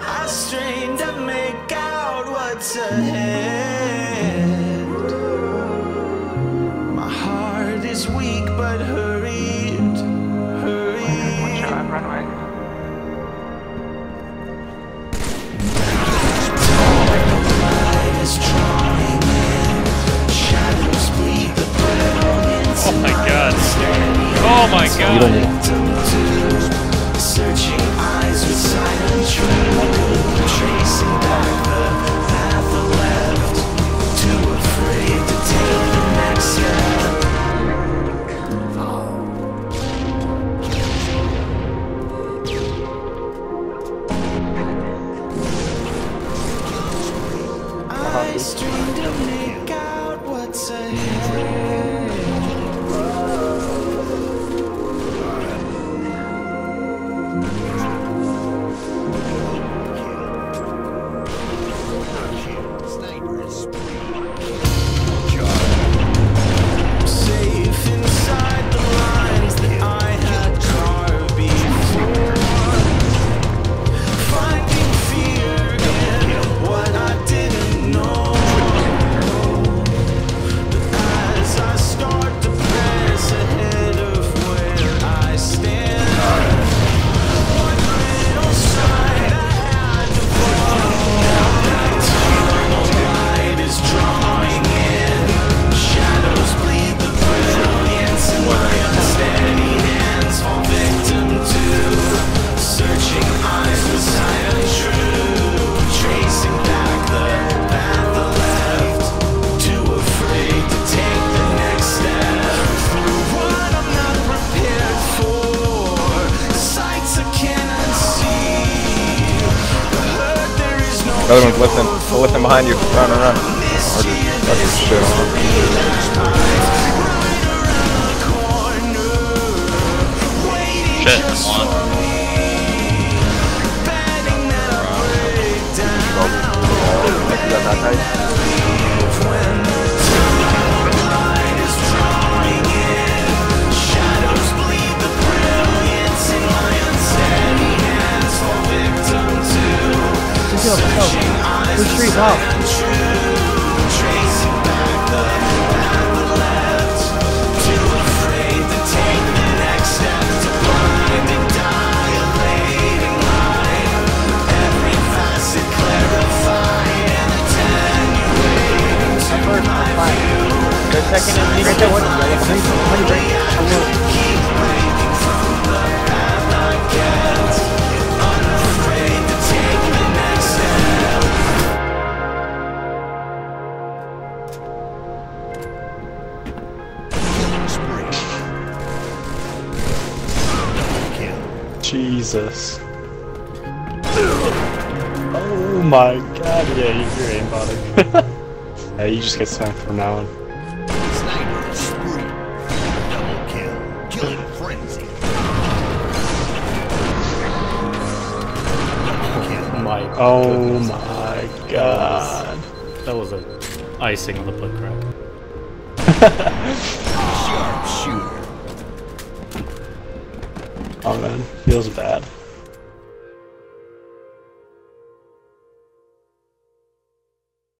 I strain to make out what's ahead. My heart is weak but hurried. One shot, run away. Light is drawing in. Shadows bleed the brilliance. Oh my god. Oh my god. Searching eyes with silent truth, tracing back the path left, too afraid to take the next step. I strain to make out what's ahead. The other one's lifting. They're lifting behind you. Run, run, run. Or just fucking shit on them. Shit, one. Think you got that tight? Go. Push street out. Second and leave it there. Jesus. Oh my god, yeah, you're aimbotting. Yeah, you just get smacked from now on. Sniper spree. Double kill. Killing frenzy. Oh my god. That was a icing on the butt crack. Sharp shooter. Oh man, feels bad.